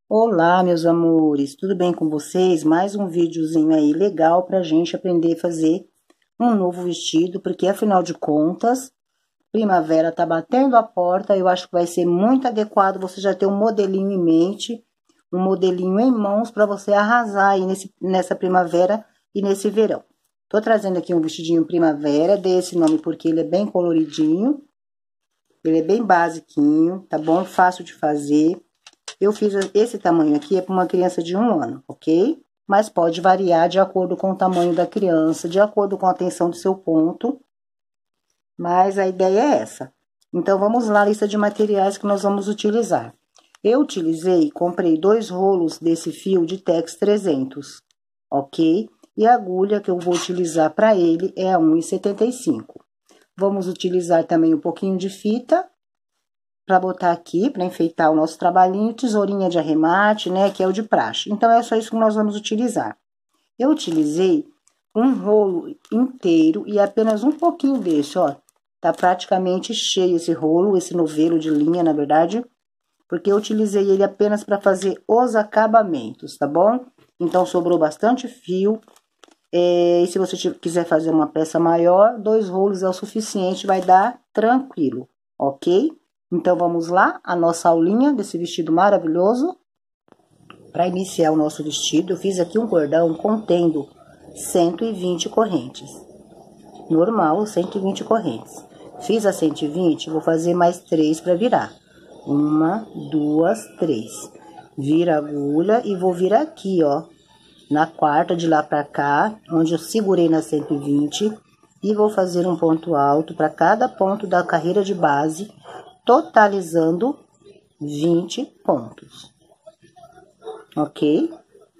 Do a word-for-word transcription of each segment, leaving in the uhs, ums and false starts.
Olá, meus amores, tudo bem com vocês? Mais um videozinho aí legal pra gente aprender a fazer um novo vestido, porque afinal de contas, primavera tá batendo a porta, eu acho que vai ser muito adequado você já ter um modelinho em mente, um modelinho em mãos para você arrasar aí nesse, nessa primavera e nesse verão. Tô trazendo aqui um vestidinho primavera, dei esse nome porque ele é bem coloridinho, ele é bem basiquinho, tá bom? Fácil de fazer. Eu fiz esse tamanho aqui, é para uma criança de um ano, ok? Mas pode variar de acordo com o tamanho da criança, de acordo com a tensão do seu ponto. Mas a ideia é essa. Então, vamos lá, a lista de materiais que nós vamos utilizar. Eu utilizei, comprei dois rolos desse fio de Tex trezentos, ok? E a agulha que eu vou utilizar para ele é a um e setenta e cinco. Vamos utilizar também um pouquinho de fita para botar aqui, para enfeitar o nosso trabalhinho, tesourinha de arremate, né, que é o de praxe. Então, é só isso que nós vamos utilizar. Eu utilizei um rolo inteiro e apenas um pouquinho desse, ó. Tá praticamente cheio esse rolo, esse novelo de linha, na verdade, porque eu utilizei ele apenas para fazer os acabamentos, tá bom? Então, sobrou bastante fio. É, e se você quiser fazer uma peça maior, dois rolos é o suficiente, vai dar tranquilo, ok? Então, vamos lá, a nossa aulinha desse vestido maravilhoso. Para iniciar o nosso vestido, eu fiz aqui um cordão contendo cento e vinte correntes. Normal, cento e vinte correntes. Fiz a cento e vinte, vou fazer mais três para virar. Uma, duas, três. Vira a agulha e vou virar aqui, ó. Na quarta, de lá para cá, onde eu segurei na cento e vinte. E vou fazer um ponto alto para cada ponto da carreira de base, totalizando vinte pontos, ok?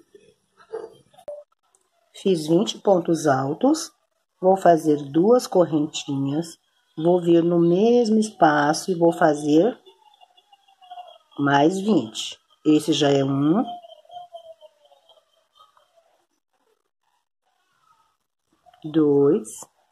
Fiz vinte pontos altos, vou fazer duas correntinhas, vou vir no mesmo espaço e vou fazer mais vinte. Esse já é um, dois,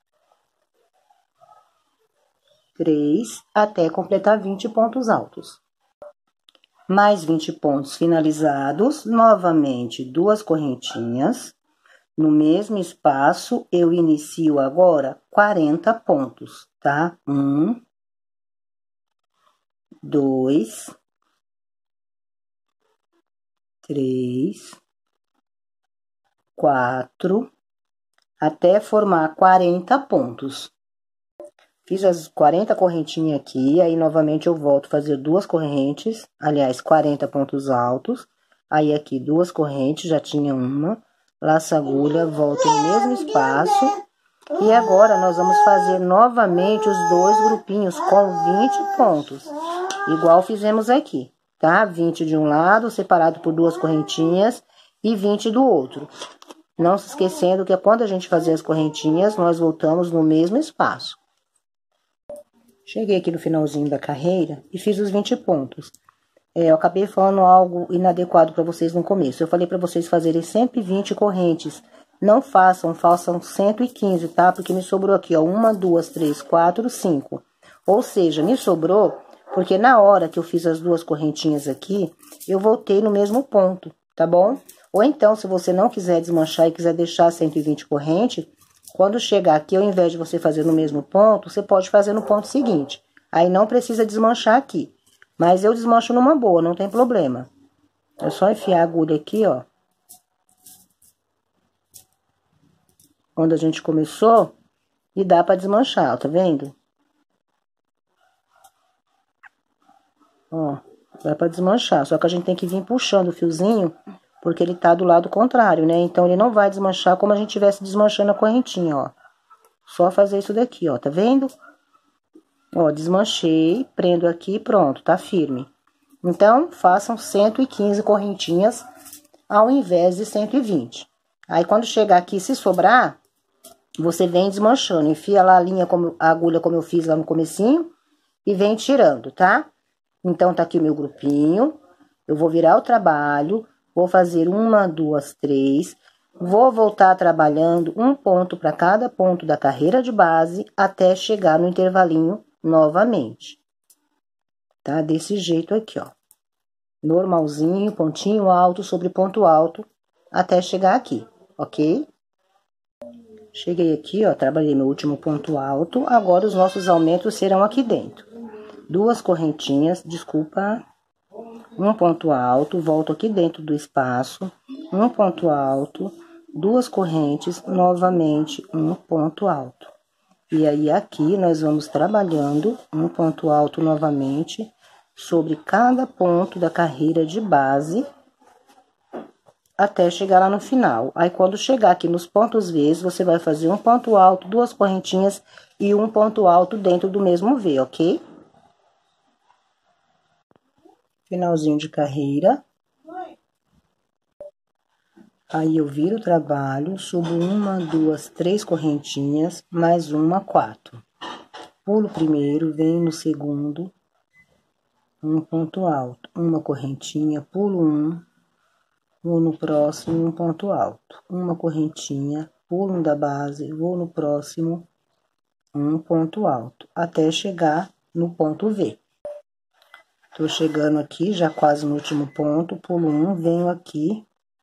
três, até completar vinte pontos altos. Mais vinte pontos finalizados, novamente duas correntinhas. No mesmo espaço, eu inicio agora quarenta pontos, tá? Um, dois, três, quatro, até formar quarenta pontos. Fiz as quarenta correntinhas aqui, aí novamente eu volto a fazer duas correntes, aliás, quarenta pontos altos. Aí aqui duas correntes, já tinha uma, laço a agulha, volto no mesmo espaço. E agora nós vamos fazer novamente os dois grupinhos com vinte pontos, igual fizemos aqui, tá? vinte de um lado, separado por duas correntinhas, e vinte do outro. Não se esquecendo que quando a gente fazer as correntinhas, nós voltamos no mesmo espaço. Cheguei aqui no finalzinho da carreira e fiz os vinte pontos. É, eu acabei falando algo inadequado para vocês no começo. Eu falei para vocês fazerem cento e vinte correntes. Não façam, façam cento e quinze, tá? Porque me sobrou aqui, ó, uma, duas, três, quatro, cinco. Ou seja, me sobrou porque na hora que eu fiz as duas correntinhas aqui, eu voltei no mesmo ponto, tá bom? Ou então, se você não quiser desmanchar e quiser deixar cento e vinte correntes, quando chegar aqui, ao invés de você fazer no mesmo ponto, você pode fazer no ponto seguinte. Aí não precisa desmanchar aqui. Mas eu desmancho numa boa, não tem problema. É só enfiar a agulha aqui, ó. Onde a gente começou, e dá pra desmanchar, ó, tá vendo? Ó, dá pra desmanchar, só que a gente tem que vir puxando o fiozinho, porque ele tá do lado contrário, né? Então, ele não vai desmanchar como a gente estivesse desmanchando a correntinha, ó. Só fazer isso daqui, ó, tá vendo? Ó, desmanchei, prendo aqui, pronto, tá firme. Então, façam cento e quinze correntinhas ao invés de cento e vinte. Aí, quando chegar aqui, se sobrar, você vem desmanchando, enfia lá a linha, como, a agulha como eu fiz lá no comecinho, e vem tirando, tá? Então, tá aqui o meu grupinho, eu vou virar o trabalho, vou fazer uma, duas, três, vou voltar trabalhando um ponto para cada ponto da carreira de base, até chegar no intervalinho novamente, tá? Desse jeito aqui, ó. normalzinho, pontinho alto sobre ponto alto, até chegar aqui, ok? Cheguei aqui, ó, trabalhei meu último ponto alto, agora os nossos aumentos serão aqui dentro. Duas correntinhas, desculpa, um ponto alto, volto aqui dentro do espaço, um ponto alto, duas correntes, novamente um ponto alto. E aí, aqui, nós vamos trabalhando um ponto alto novamente sobre cada ponto da carreira de base até chegar lá no final. Aí, quando chegar aqui nos pontos V, você vai fazer um ponto alto, duas correntinhas e um ponto alto dentro do mesmo V, ok? Finalzinho de carreira. Aí, eu viro o trabalho, subo uma, duas, três correntinhas, mais uma, quatro. Pulo o primeiro, venho no segundo, um ponto alto, uma correntinha, pulo um, vou no próximo, um ponto alto, uma correntinha, pulo um da base, vou no próximo, um ponto alto, até chegar no ponto V. Tô chegando aqui, já quase no último ponto, pulo um, venho aqui,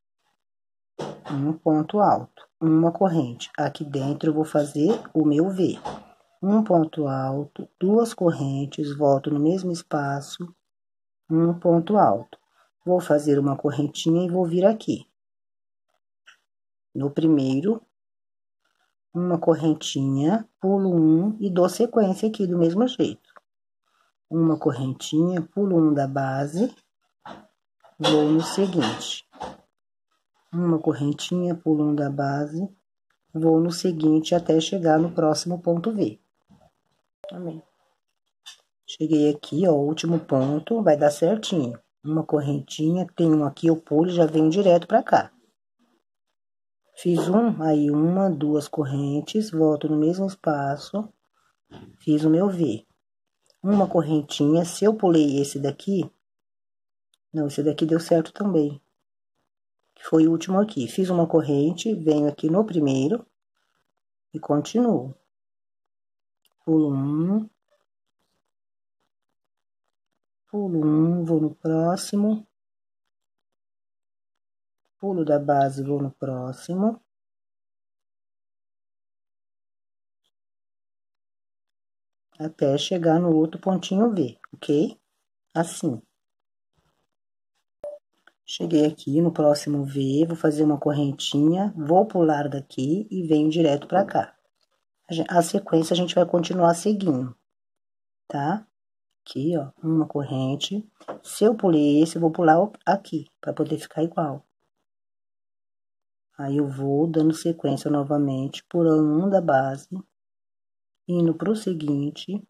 um ponto alto, uma corrente. Aqui dentro eu vou fazer o meu V. Um ponto alto, duas correntes, volto no mesmo espaço, um ponto alto. Vou fazer uma correntinha e vou vir aqui. No primeiro, uma correntinha, pulo um e dou sequência aqui do mesmo jeito. Uma correntinha, pulo um da base, vou no seguinte. Uma correntinha, pulo um da base, vou no seguinte até chegar no próximo ponto V. Amém. Cheguei aqui, ó, o último ponto, vai dar certinho. Uma correntinha, tem um aqui, eu pulo e já venho direto pra cá. Fiz um, aí uma, duas correntes, volto no mesmo espaço, fiz o meu V. Uma correntinha, se eu pulei esse daqui, não, esse daqui deu certo também, que foi o último aqui. Fiz uma corrente, venho aqui no primeiro e continuo. Pulo um, pulo um, vou no próximo, pulo da base, vou no próximo. Até chegar no outro pontinho V, ok? Assim. Cheguei aqui no próximo V, vou fazer uma correntinha, vou pular daqui e venho direto pra cá. A sequência a gente vai continuar seguindo, tá? Aqui, ó, uma corrente. Se eu pulei esse, eu vou pular aqui, pra poder ficar igual. Aí, eu vou dando sequência novamente, pulando um da base, indo pro seguinte,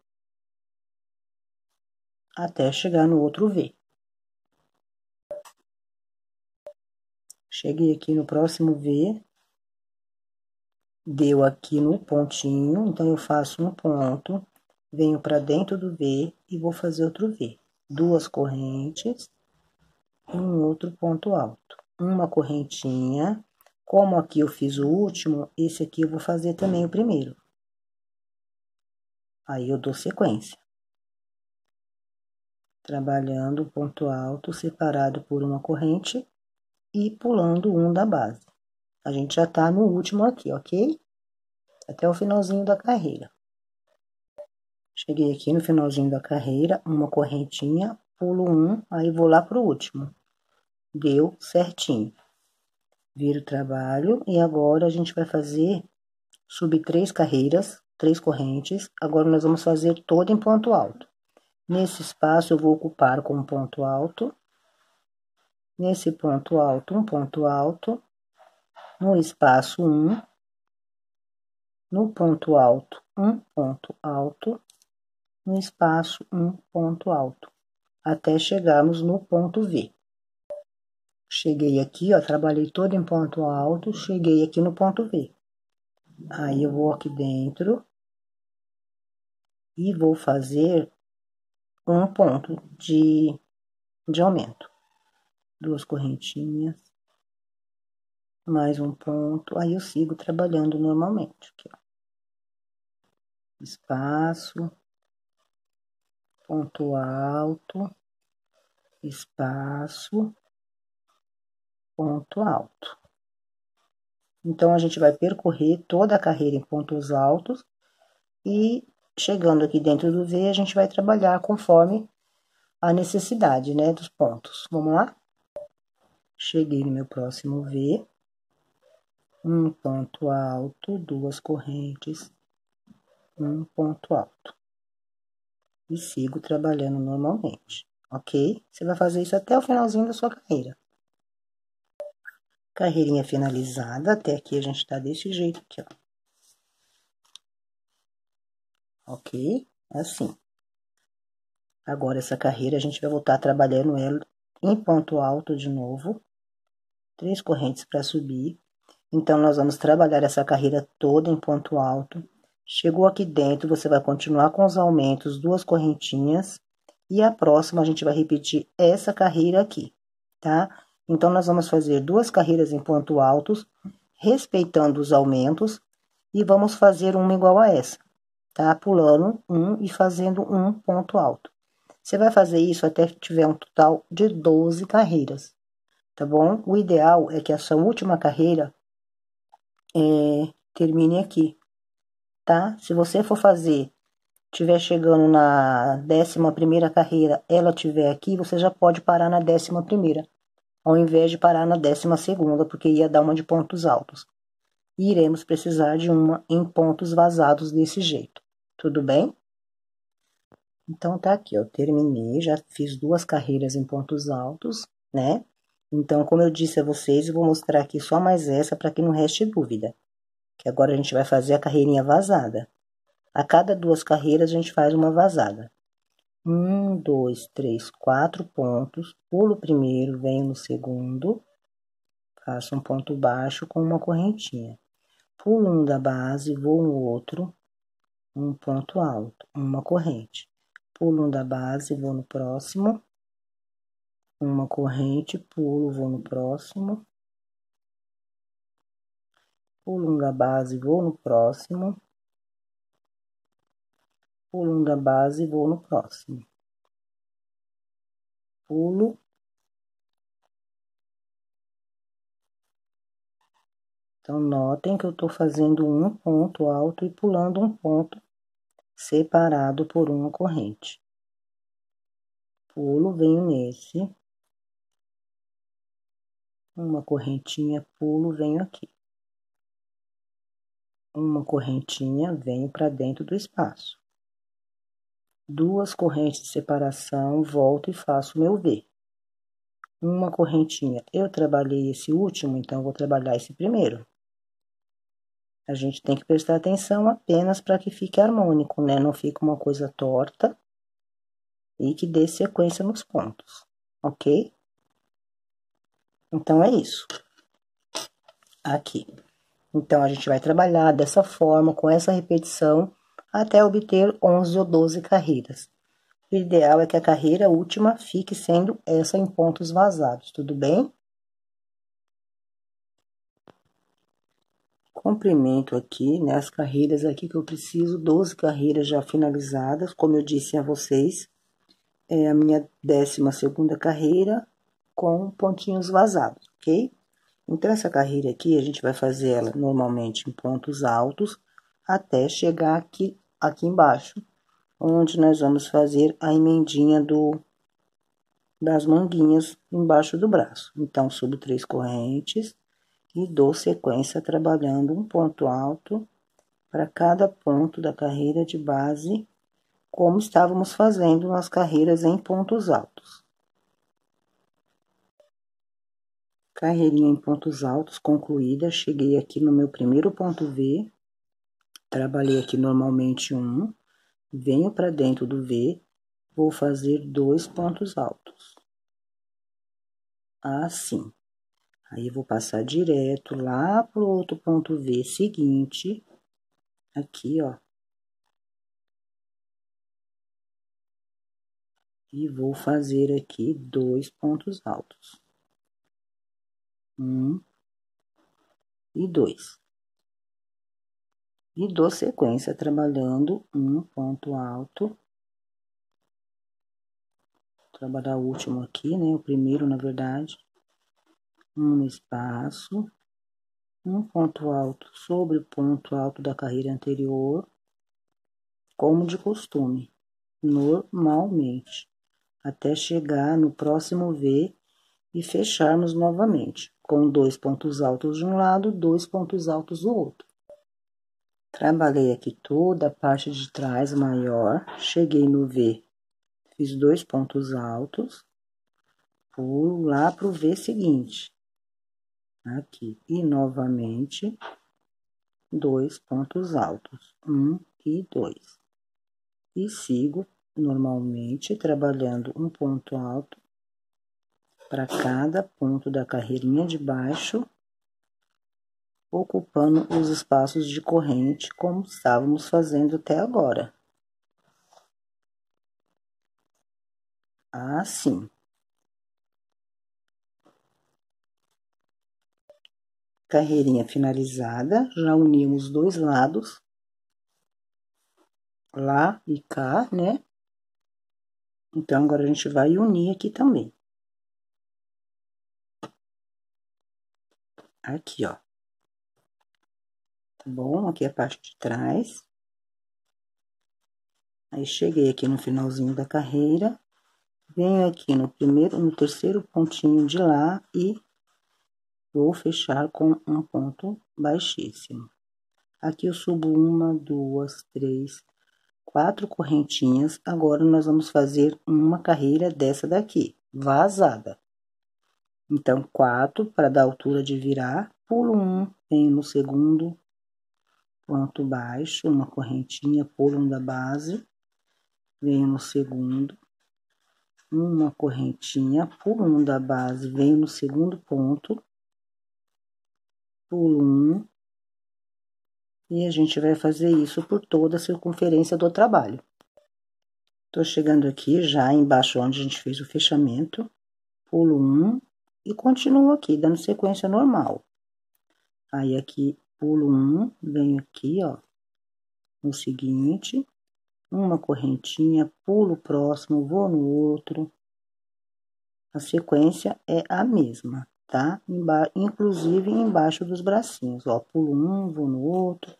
até chegar no outro V. Cheguei aqui no próximo V, deu aqui no pontinho, então eu faço um ponto, venho pra dentro do V e vou fazer outro V. Duas correntes e um outro ponto alto. Uma correntinha, como aqui eu fiz o último, esse aqui eu vou fazer também o primeiro. Aí, eu dou sequência. Trabalhando o ponto alto separado por uma corrente e pulando um da base. A gente já tá no último aqui, ok? Até o finalzinho da carreira. Cheguei aqui no finalzinho da carreira, uma correntinha, pulo um, aí vou lá pro último. Deu certinho. Viro o trabalho e agora a gente vai fazer, subir três carreiras, três correntes. Agora, nós vamos fazer todo em ponto alto. Nesse espaço, eu vou ocupar com um ponto alto. Nesse ponto alto, um ponto alto. No espaço, um. No ponto alto, um ponto alto. No espaço, um ponto alto. Até chegarmos no ponto V. Cheguei aqui, ó, trabalhei todo em ponto alto, cheguei aqui no ponto V. Aí, eu vou aqui dentro e vou fazer um ponto de, de aumento. Duas correntinhas, mais um ponto, aí eu sigo trabalhando normalmente, aqui, ó. Espaço, ponto alto, espaço, ponto alto. Então, a gente vai percorrer toda a carreira em pontos altos e, chegando aqui dentro do V, a gente vai trabalhar conforme a necessidade, né, dos pontos. Vamos lá? Cheguei no meu próximo V, um ponto alto, duas correntes, um ponto alto. E sigo trabalhando normalmente, ok? Você vai fazer isso até o finalzinho da sua carreira. Carreirinha finalizada, até aqui a gente tá desse jeito aqui, ó. Ok? Assim. Agora, essa carreira, a gente vai voltar trabalhando ela em ponto alto de novo. Três correntes para subir. Então, nós vamos trabalhar essa carreira toda em ponto alto. Chegou aqui dentro, você vai continuar com os aumentos, duas correntinhas. E a próxima, a gente vai repetir essa carreira aqui, tá? Então, nós vamos fazer duas carreiras em ponto altos, respeitando os aumentos. E vamos fazer uma igual a essa, tá? Pulando um e fazendo um ponto alto. Você vai fazer isso até que tiver um total de doze carreiras, tá bom? O ideal é que a sua última carreira é, termine aqui, tá? Se você for fazer, tiver chegando na décima primeira carreira, ela tiver aqui, você já pode parar na décima primeira, ao invés de parar na décima segunda, porque ia dar uma de pontos altos. E iremos precisar de uma em pontos vazados desse jeito, tudo bem? Então, tá aqui, eu terminei, já fiz duas carreiras em pontos altos, né? Então, como eu disse a vocês, eu vou mostrar aqui só mais essa para que não reste dúvida. Que agora a gente vai fazer a carreirinha vazada. A cada duas carreiras, a gente faz uma vazada. Um, dois, três, quatro pontos. Pulo o primeiro, venho no segundo. Faço um ponto baixo com uma correntinha. Pulo um da base, vou no outro. Um ponto alto, uma corrente. Pulo um da base, vou no próximo. Uma corrente, pulo, vou no próximo. Pulo um da base, vou no próximo. Pulo um da base, vou no próximo. Pulo. Então, notem que eu tô fazendo um ponto alto e pulando um ponto separado por uma corrente. Pulo, venho nesse. Uma correntinha, pulo, venho aqui. Uma correntinha, venho para dentro do espaço. Duas correntes de separação, volto e faço meu V. Uma correntinha, eu trabalhei esse último, então vou trabalhar esse primeiro. A gente tem que prestar atenção apenas para que fique harmônico, né? Não fique uma coisa torta e que dê sequência nos pontos, ok? Então, é isso. Aqui. Então, a gente vai trabalhar dessa forma, com essa repetição, até obter onze ou doze carreiras. O ideal é que a carreira última fique sendo essa em pontos vazados, tudo bem? Comprimento aqui, né, as carreiras aqui que eu preciso, doze carreiras já finalizadas, como eu disse a vocês, é a minha décima segunda carreira com pontinhos vazados, ok? Então, essa carreira aqui, a gente vai fazer ela normalmente em pontos altos, até chegar aqui, aqui embaixo, onde nós vamos fazer a emendinha do, das manguinhas embaixo do braço. Então, subo três correntes e dou sequência trabalhando um ponto alto para cada ponto da carreira de base, como estávamos fazendo nas carreiras em pontos altos. Carreirinha em pontos altos concluída, cheguei aqui no meu primeiro ponto V, trabalhei aqui normalmente um, venho para dentro do V, vou fazer dois pontos altos. Assim. Aí, eu vou passar direto lá pro outro ponto V seguinte, aqui, ó. E vou fazer aqui dois pontos altos. Um e dois. E dou sequência trabalhando um ponto alto. trabalhar o último aqui, né? O primeiro, na verdade. Um espaço. Um ponto alto sobre o ponto alto da carreira anterior. Como de costume. Normalmente. Até chegar no próximo V e fecharmos novamente. Com dois pontos altos de um lado, dois pontos altos do outro. Trabalhei aqui toda a parte de trás maior, cheguei no V, fiz dois pontos altos, pulo lá pro V seguinte, aqui, e novamente, dois pontos altos, um e dois. E sigo normalmente trabalhando um ponto alto para cada ponto da carreirinha de baixo, ocupando os espaços de corrente como estávamos fazendo até agora. Assim. Carreirinha finalizada, já unimos dois lados, lá e cá, né? Então, agora a gente vai unir aqui também. Aqui, ó. Tá bom? Aqui é a parte de trás. Aí, cheguei aqui no finalzinho da carreira, venho aqui no primeiro, no terceiro pontinho de lá e vou fechar com um ponto baixíssimo. Aqui eu subo uma, duas, três, quatro correntinhas. Agora, nós vamos fazer uma carreira dessa daqui, vazada. Então, quatro para dar altura de virar, pulo um, venho no segundo ponto baixo, uma correntinha, pulo um da base, venho no segundo, uma correntinha, pulo um da base, venho no segundo ponto, pulo um, e a gente vai fazer isso por toda a circunferência do trabalho. Tô chegando aqui já embaixo onde a gente fez o fechamento, pulo um e continuo aqui, dando sequência normal. Aí, aqui, pulo um, venho aqui, ó, no seguinte, uma correntinha, pulo o próximo, vou no outro. A sequência é a mesma, tá? Emba inclusive embaixo dos bracinhos, ó, pulo um, vou no outro.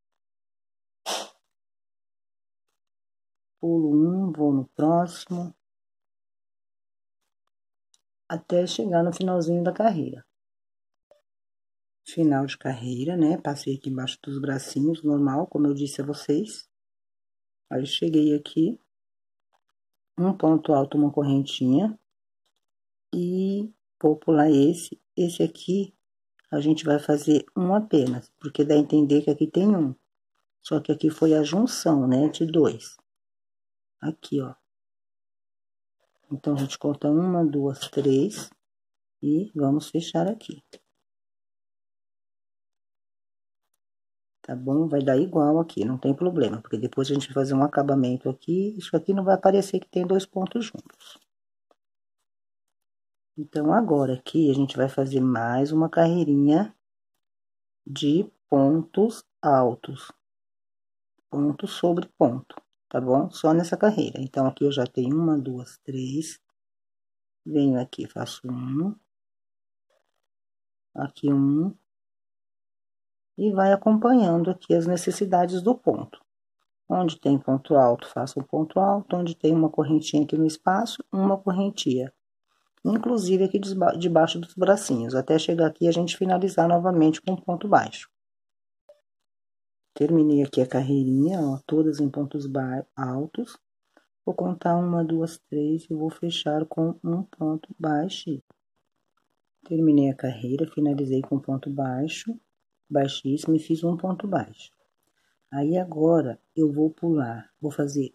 Pulo um, vou no próximo. Até chegar no finalzinho da carreira. Final de carreira, né? Passei aqui embaixo dos bracinhos, normal, como eu disse a vocês. Aí, cheguei aqui, um ponto alto, uma correntinha, e vou pular esse. Esse aqui, a gente vai fazer um apenas, porque dá a entender que aqui tem um. Só que aqui foi a junção, né, de dois. Aqui, ó. Então, a gente conta uma, duas, três, e vamos fechar aqui. Tá bom? Vai dar igual aqui, não tem problema, porque depois a gente vai fazer um acabamento aqui, isso aqui não vai aparecer que tem dois pontos juntos. Então, agora aqui, a gente vai fazer mais uma carreirinha de pontos altos. Ponto sobre ponto, tá bom? Só nessa carreira. Então, aqui eu já tenho uma, duas, três. Venho aqui, faço um. Aqui um. E vai acompanhando aqui as necessidades do ponto. Onde tem ponto alto, faço um ponto alto. Onde tem uma correntinha aqui no espaço, uma correntinha. Inclusive aqui debaixo dos bracinhos. Até chegar aqui e a gente finalizar novamente com ponto baixo. Terminei aqui a carreirinha, ó, todas em pontos altos. Vou contar uma, duas, três e vou fechar com um ponto baixo. Terminei a carreira, finalizei com ponto baixo, baixíssimo e fiz um ponto baixo. Aí, agora, eu vou pular, vou fazer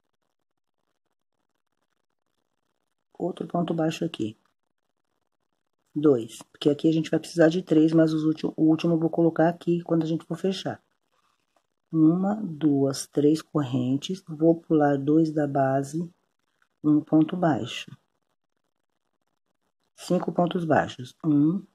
outro ponto baixo aqui. Dois, porque aqui a gente vai precisar de três, mas os últimos, o último eu vou colocar aqui quando a gente for fechar. Uma, duas, três correntes, vou pular dois da base, um ponto baixo. Cinco pontos baixos. Um,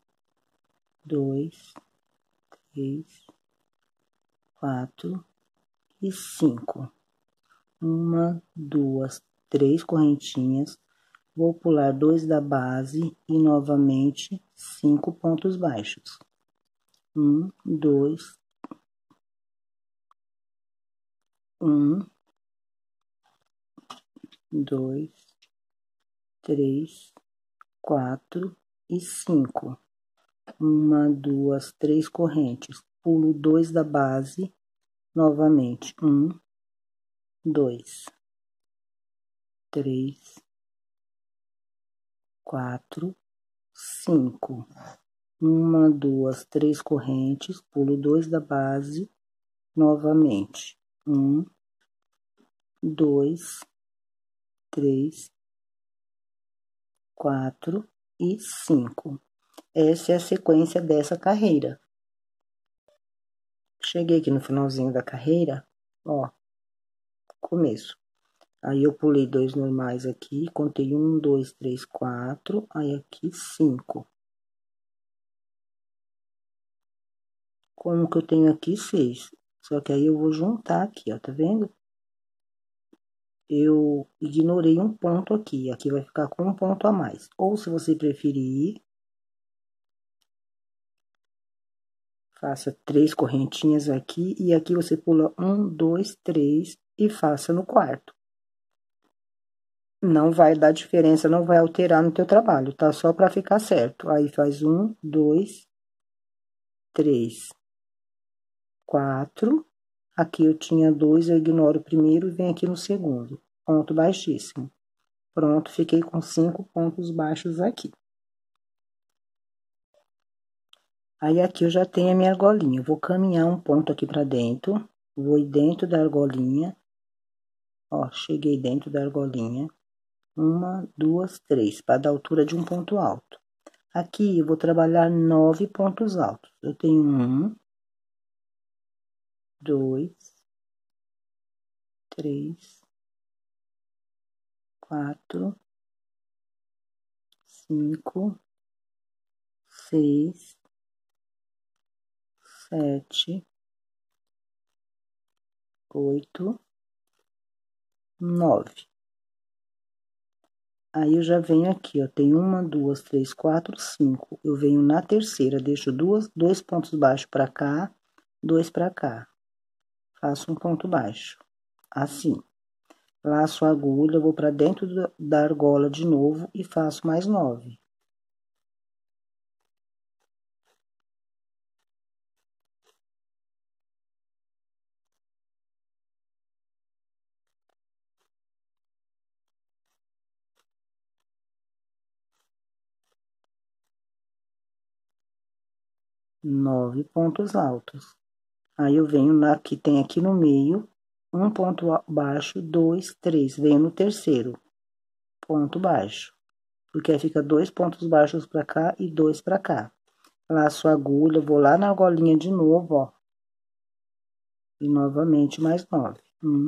dois, três, quatro e cinco. Uma, duas, três correntinhas. Vou pular dois da base e novamente cinco pontos baixos. Um, dois, um, dois, três, quatro e cinco. Uma, duas, três correntes. Pulo dois da base, novamente. Um, dois, três, quatro, cinco. Uma, duas, três correntes, pulo dois da base, novamente. Um, dois, três, quatro e cinco. Essa é a sequência dessa carreira. Cheguei aqui no finalzinho da carreira, ó, começo. Aí eu pulei dois normais aqui, contei um, dois, três, quatro, aí aqui cinco. Como que eu tenho aqui seis? Só que aí eu vou juntar aqui, ó, tá vendo? Eu ignorei um ponto aqui, aqui vai ficar com um ponto a mais. Ou se você preferir, faça três correntinhas aqui e aqui você pula um, dois, três e faça no quarto. Não vai dar diferença, não vai alterar no teu trabalho, tá? Só para ficar certo. Aí faz um, dois, três, quatro. Aqui eu tinha dois, eu ignoro o primeiro e venho aqui no segundo. Ponto baixíssimo. Pronto, fiquei com cinco pontos baixos aqui. Aí aqui eu já tenho a minha argolinha. Eu vou caminhar um ponto aqui pra dentro. Vou ir dentro da argolinha. Ó, cheguei dentro da argolinha. Uma, duas, três, para dar altura de um ponto alto. Aqui eu vou trabalhar nove pontos altos. Eu tenho um, dois, três, quatro, cinco, seis, sete, oito, nove. Aí eu já venho aqui, ó, tem uma, duas, três, quatro, cinco. Eu venho na terceira, deixo duas, dois pontos baixos pra cá, dois pra cá. Faço um ponto baixo, assim. Laço a agulha, vou pra dentro da argola de novo e faço mais nove. Nove pontos altos. Aí eu venho na que tem aqui no meio, um ponto baixo, dois, três. Venho no terceiro, ponto baixo. Porque aí fica dois pontos baixos pra cá e dois pra cá. Laço a agulha, vou lá na argolinha de novo, ó. E novamente mais nove. Um,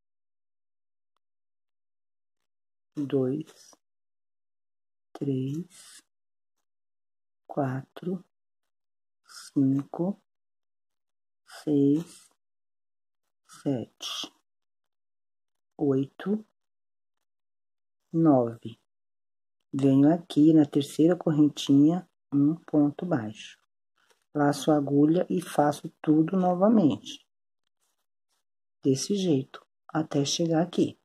dois, três, quatro, cinco, seis, sete, oito, nove. Venho aqui na terceira correntinha, um ponto baixo. Laço a agulha e faço tudo novamente. Desse jeito, até chegar aqui.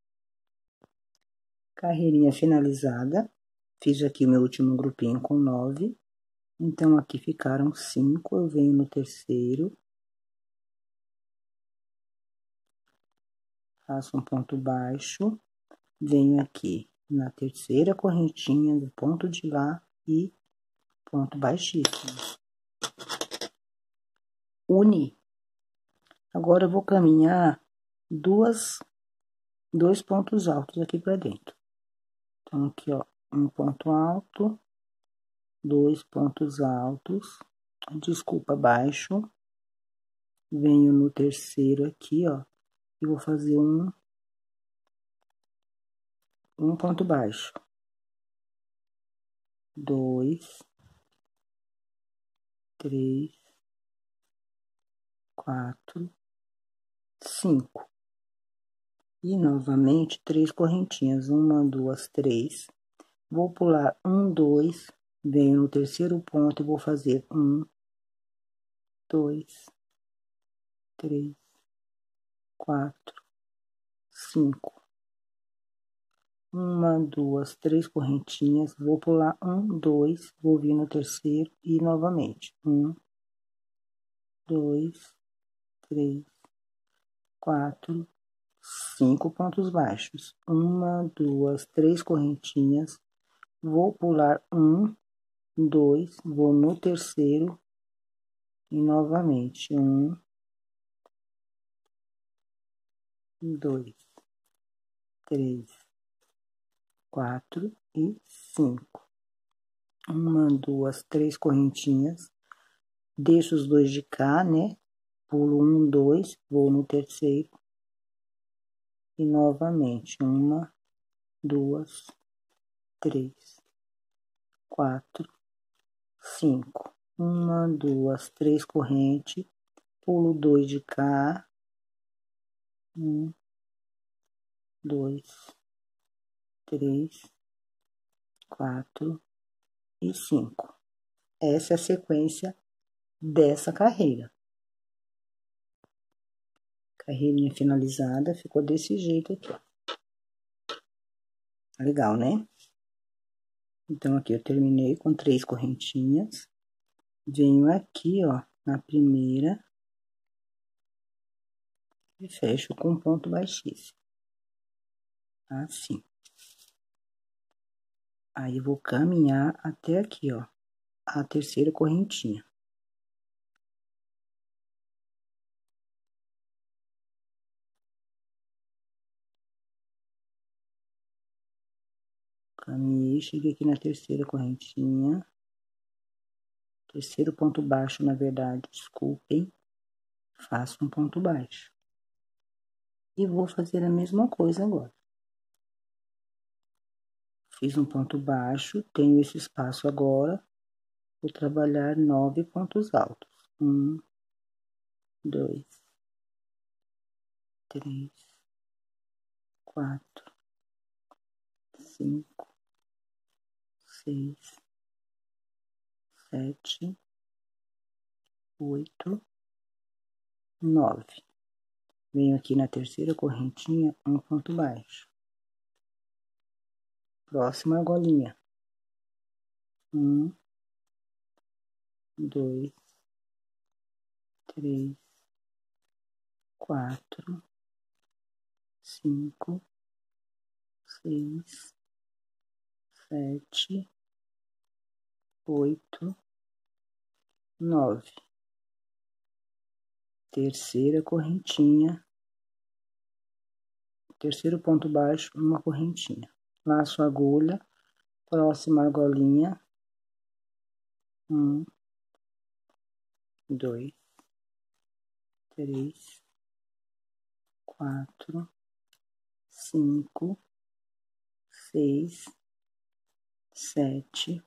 Carreirinha finalizada. Fiz aqui o meu último grupinho com nove. Então, aqui ficaram cinco. Eu venho no terceiro. Faço um ponto baixo. Venho aqui na terceira correntinha do ponto de lá e ponto baixíssimo. Uni. Agora, eu vou caminhar duas, dois pontos altos aqui pra dentro. Então, aqui, ó, um ponto alto, dois pontos altos, desculpa, baixo. Venho no terceiro aqui, ó, e vou fazer um, um ponto baixo. Dois, três, quatro, cinco. E novamente, três correntinhas, uma, duas, três. Vou pular um, dois, venho no terceiro ponto e vou fazer um, dois, três, quatro, cinco. Uma, duas, três correntinhas, vou pular um, dois, vou vir no terceiro e novamente. Um, dois, três, quatro, cinco pontos baixos. Uma, duas, três correntinhas, vou pular um, dois, vou no terceiro e novamente. Um, dois, três, quatro e cinco. Uma, duas, três correntinhas, deixo os dois de cá, né? Pulo um, dois, vou no terceiro e novamente. Uma, duas, três, quatro, cinco. Uma, duas, três correntes, pulo dois de cá. Um, dois, três, quatro e cinco. Essa é a sequência dessa carreira. Carreirinha finalizada, ficou desse jeito aqui, ó. Legal, né? Então, aqui eu terminei com três correntinhas. Venho aqui, ó, na primeira. E fecho com um ponto baixíssimo. Assim. Aí, vou caminhar até aqui, ó, a terceira correntinha. Caminhei, cheguei aqui na terceira correntinha. Terceiro ponto baixo, na verdade, desculpem. Faço um ponto baixo. E vou fazer a mesma coisa agora. Fiz um ponto baixo, tenho esse espaço agora. Vou trabalhar nove pontos altos. Um, dois, três, quatro, cinco, seis, sete, oito, nove. Venho aqui na terceira correntinha, um ponto baixo. Próxima argolinha. Um, dois, três, quatro, cinco, seis, sete, oito, nove. Terceira correntinha. Terceiro ponto baixo, uma correntinha. Laço a agulha, próxima argolinha. Um, dois, três, quatro, cinco, seis, sete,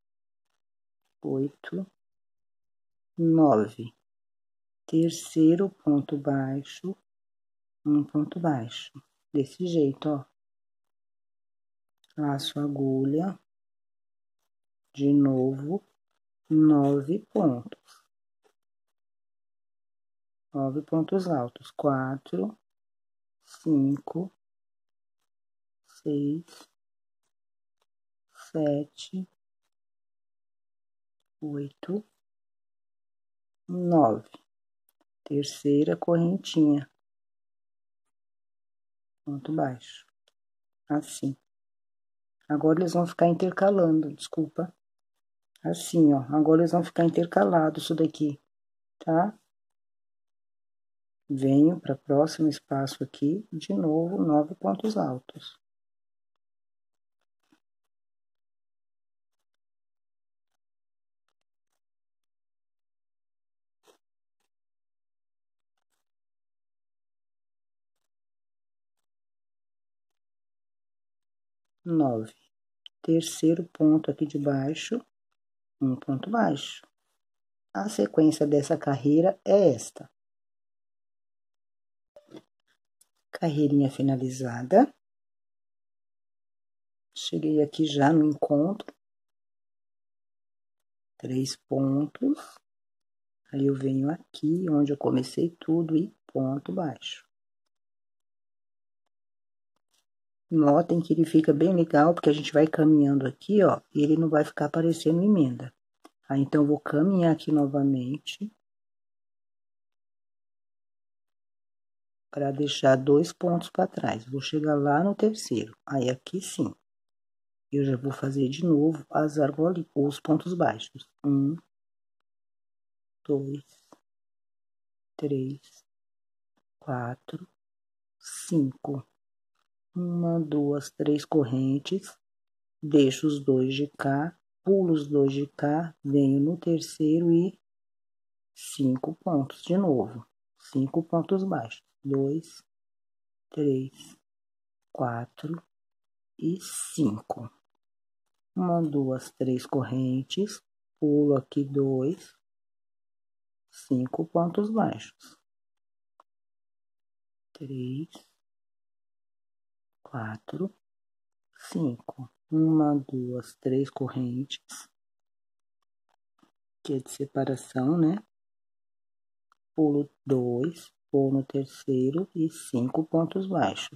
oito, nove. Terceiro ponto baixo, um ponto baixo. Desse jeito, ó. Laço a agulha. De novo, nove pontos. Nove pontos altos. Quatro, cinco, seis, sete, oito, nove. Terceira correntinha. Ponto baixo. Assim. Agora, eles vão ficar intercalando, desculpa. Assim, ó. Agora, eles vão ficar intercalados isso daqui, tá? Venho para o próximo espaço aqui, de novo, nove pontos altos. Nove. Terceiro ponto aqui de baixo, um ponto baixo. A sequência dessa carreira é esta. Carreirinha finalizada. Cheguei aqui já no encontro. Três pontos. Aí eu venho aqui, onde eu comecei tudo, e ponto baixo. Notem que ele fica bem legal, porque a gente vai caminhando aqui, ó, e ele não vai ficar aparecendo emenda. Aí, então, eu vou caminhar aqui novamente. Para deixar dois pontos para trás. Vou chegar lá no terceiro. Aí, aqui sim. Eu já vou fazer de novo as argolinhas, os pontos baixos. Um, dois, três, quatro, cinco. Uma, duas, três correntes. Deixo os dois de cá, pulo os dois de cá, venho no terceiro e cinco pontos de novo. Cinco pontos baixos. Dois, três, quatro e cinco. Uma, duas, três correntes, pulo aqui dois, cinco pontos baixos. Três, quatro, cinco. Uma, duas, três correntes, que é de separação, né? Pulo dois, pulo no terceiro e cinco pontos baixos.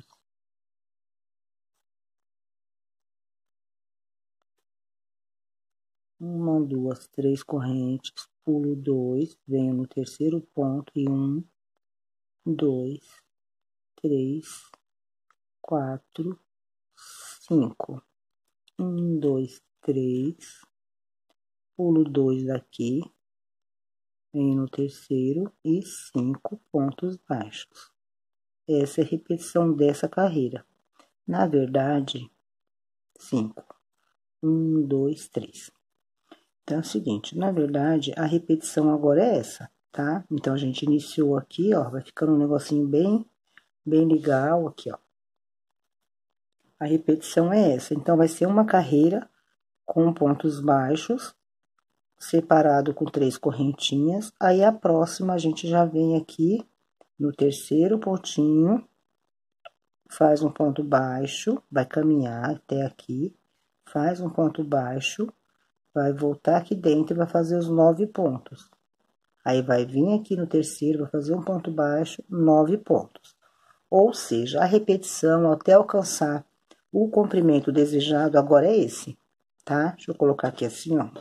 Uma, duas, três correntes, pulo dois, venho no terceiro ponto e um, dois, três, quatro, cinco. Um, dois, três, pulo dois daqui, venho no terceiro e cinco pontos baixos. Essa é a repetição dessa carreira. Na verdade, cinco. Um, dois, três. Então, é o seguinte, na verdade, a repetição agora é essa, tá? Então, a gente iniciou aqui, ó, vai ficando um negocinho bem, bem legal aqui, ó. A repetição é essa. Então, vai ser uma carreira com pontos baixos, separado com três correntinhas. Aí, a próxima, a gente já vem aqui no terceiro pontinho, faz um ponto baixo, vai caminhar até aqui, faz um ponto baixo, vai voltar aqui dentro e vai fazer os nove pontos. Aí, vai vir aqui no terceiro, vai fazer um ponto baixo, nove pontos. Ou seja, a repetição até alcançar o comprimento desejado agora é esse, tá? Deixa eu colocar aqui assim, ó.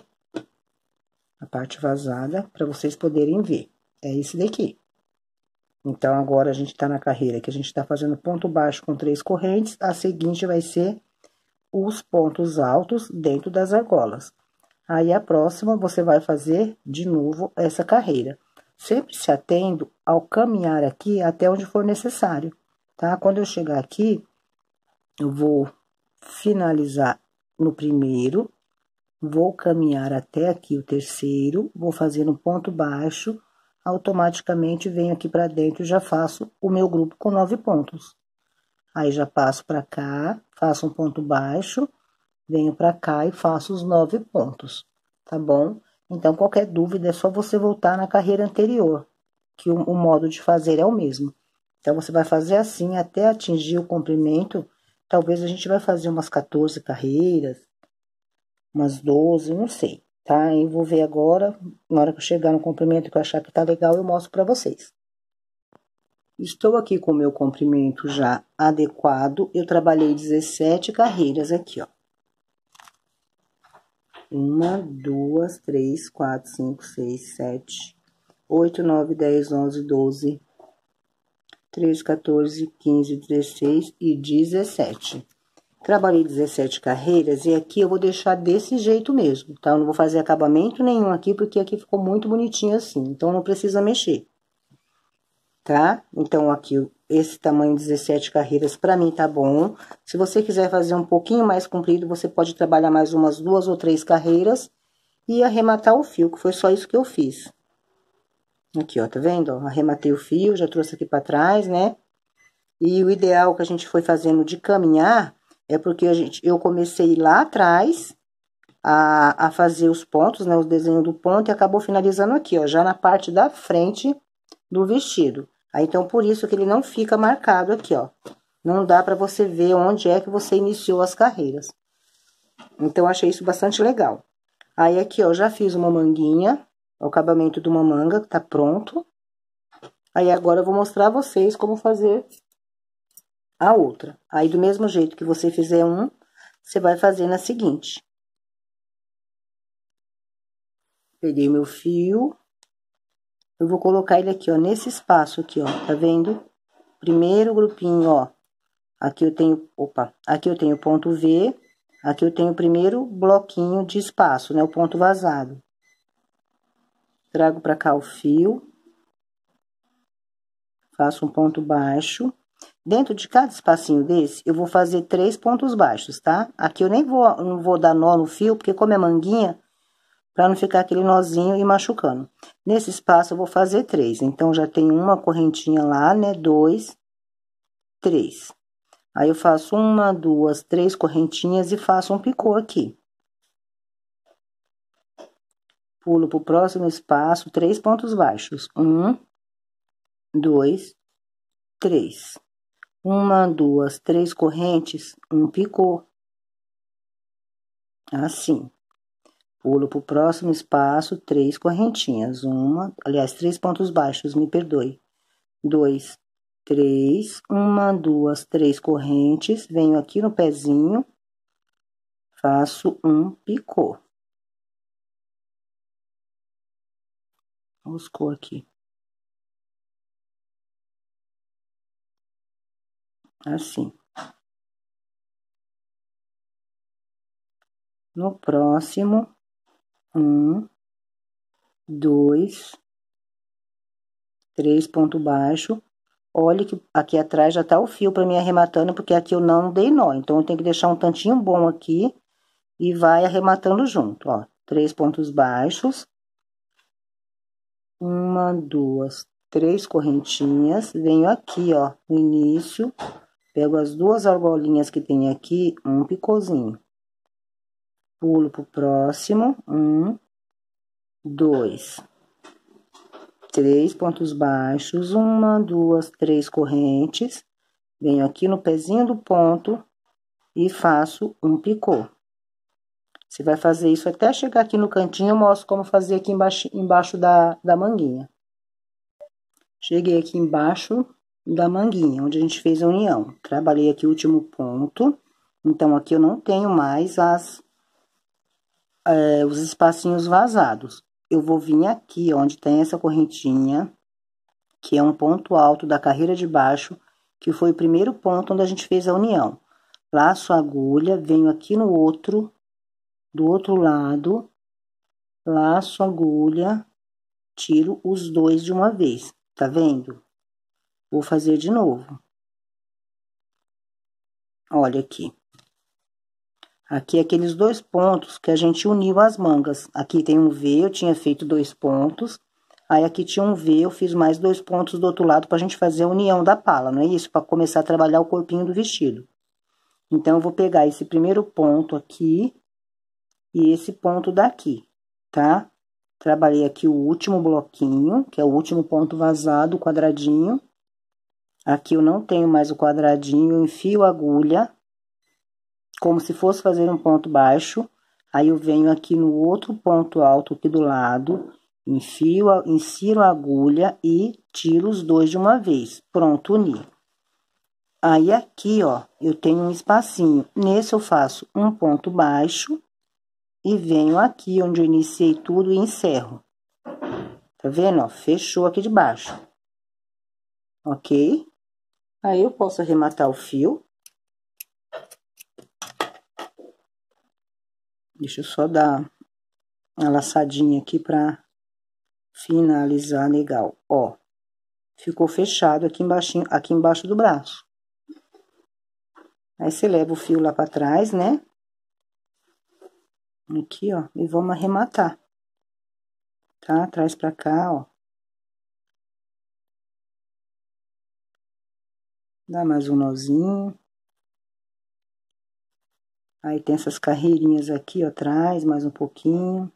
A parte vazada, para vocês poderem ver. É esse daqui. Então, agora a gente tá na carreira que a gente tá fazendo ponto baixo com três correntes. A seguinte vai ser os pontos altos dentro das argolas. Aí, a próxima, você vai fazer de novo essa carreira. Sempre se atendo ao caminhar aqui até onde for necessário, tá? Quando eu chegar aqui, eu vou finalizar no primeiro, vou caminhar até aqui o terceiro, vou fazer um ponto baixo, automaticamente venho aqui pra dentro e já faço o meu grupo com nove pontos. Aí, já passo pra cá, faço um ponto baixo, venho pra cá e faço os nove pontos, tá bom? Então, qualquer dúvida é só você voltar na carreira anterior, que o, o modo de fazer é o mesmo. Então, você vai fazer assim até atingir o comprimento. Talvez a gente vai fazer umas quatorze carreiras, umas doze, não sei, tá? Eu vou ver agora, na hora que eu chegar no comprimento que eu achar que tá legal, eu mostro pra vocês. Estou aqui com o meu comprimento já adequado, eu trabalhei dezessete carreiras aqui, ó. Uma, duas, três, quatro, cinco, seis, sete, oito, nove, dez, onze, doze, treze, quatorze, quinze, dezesseis e dezessete. Trabalhei dezessete carreiras e aqui eu vou deixar desse jeito mesmo, tá? Eu não vou fazer acabamento nenhum aqui, porque aqui ficou muito bonitinho assim, então não precisa mexer, tá? Então, aqui, esse tamanho dezessete carreiras pra mim tá bom. Se você quiser fazer um pouquinho mais comprido, você pode trabalhar mais umas duas ou três carreiras e arrematar o fio, que foi só isso que eu fiz. Aqui, ó, tá vendo? Ó, arrematei o fio, já trouxe aqui pra trás, né? E o ideal que a gente foi fazendo de caminhar é porque a gente, eu comecei lá atrás a, a fazer os pontos, né? Os desenhos do ponto e acabou finalizando aqui, ó, já na parte da frente do vestido. Aí, então, por isso que ele não fica marcado aqui, ó. Não dá pra você ver onde é que você iniciou as carreiras. Então, achei isso bastante legal. Aí, aqui, ó, já fiz uma manguinha, o acabamento de uma manga, que tá pronto. Aí, agora, eu vou mostrar a vocês como fazer a outra. Aí, do mesmo jeito que você fizer um, você vai fazer na seguinte. Peguei meu fio. Eu vou colocar ele aqui, ó, nesse espaço aqui, ó, tá vendo? Primeiro grupinho, ó. Aqui eu tenho, opa, aqui eu tenho ponto V, aqui eu tenho o primeiro bloquinho de espaço, né, o ponto vazado. Trago pra cá o fio. Faço um ponto baixo. Dentro de cada espacinho desse, eu vou fazer três pontos baixos, tá? Aqui eu nem vou, não vou dar nó no fio, porque como é manguinha, pra não ficar aquele nozinho e machucando. Nesse espaço, eu vou fazer três. Então, já tenho uma correntinha lá, né? Dois, três. Aí, eu faço uma, duas, três correntinhas e faço um picô aqui. Pulo pro próximo espaço, três pontos baixos. Um, dois, três. Uma, duas, três correntes, um picô. Assim. Pulo pro próximo espaço, três correntinhas. Uma, aliás, três pontos baixos, me perdoe. Dois, três, uma, duas, três correntes. Venho aqui no pezinho, faço um picô. Buscou aqui. Assim. No próximo, um, dois, três ponto baixo. Olha que aqui atrás já tá o fio para mim arrematando, porque aqui eu não dei nó. Então, eu tenho que deixar um tantinho bom aqui e vai arrematando junto, ó. Três pontos baixos. Uma, duas, três correntinhas. Venho aqui, ó, no início. Pego as duas argolinhas que tem aqui, um picôzinho. Pulo pro próximo. Um, dois, três pontos baixos. Uma, duas, três correntes. Venho aqui no pezinho do ponto e faço um picô. Você vai fazer isso até chegar aqui no cantinho, eu mostro como fazer aqui embaixo, embaixo da, da manguinha. Cheguei aqui embaixo da manguinha, onde a gente fez a união. Trabalhei aqui o último ponto, então aqui eu não tenho mais as, é, os espacinhos vazados. Eu vou vir aqui, onde tem essa correntinha, que é um ponto alto da carreira de baixo, que foi o primeiro ponto onde a gente fez a união. Laço a agulha, venho aqui no outro, do outro lado, laço a agulha, tiro os dois de uma vez, tá vendo? Vou fazer de novo. Olha aqui. Aqui, aqueles dois pontos que a gente uniu as mangas. Aqui tem um V, eu tinha feito dois pontos. Aí, aqui tinha um V, eu fiz mais dois pontos do outro lado pra gente fazer a união da pala, não é isso? Pra começar a trabalhar o corpinho do vestido. Então, eu vou pegar esse primeiro ponto aqui e esse ponto daqui, tá? Trabalhei aqui o último bloquinho, que é o último ponto vazado, quadradinho. Aqui eu não tenho mais o quadradinho, eu enfio a agulha, como se fosse fazer um ponto baixo. Aí, eu venho aqui no outro ponto alto aqui do lado, enfio, insiro a agulha e tiro os dois de uma vez. Pronto, uni. Aí, aqui, ó, eu tenho um espacinho. Nesse, eu faço um ponto baixo e venho aqui onde eu iniciei tudo e encerro. Tá vendo, ó? Fechou aqui de baixo. Ok? Aí, eu posso arrematar o fio. Deixa eu só dar uma laçadinha aqui pra finalizar legal. Ó, ficou fechado aqui embaixo, aqui embaixo do braço. Aí, você leva o fio lá pra trás, né? Aqui, ó, e vamos arrematar. Tá? Traz pra cá, ó. Dá mais um nozinho. Aí, tem essas carreirinhas aqui, ó, atrás, mais um pouquinho.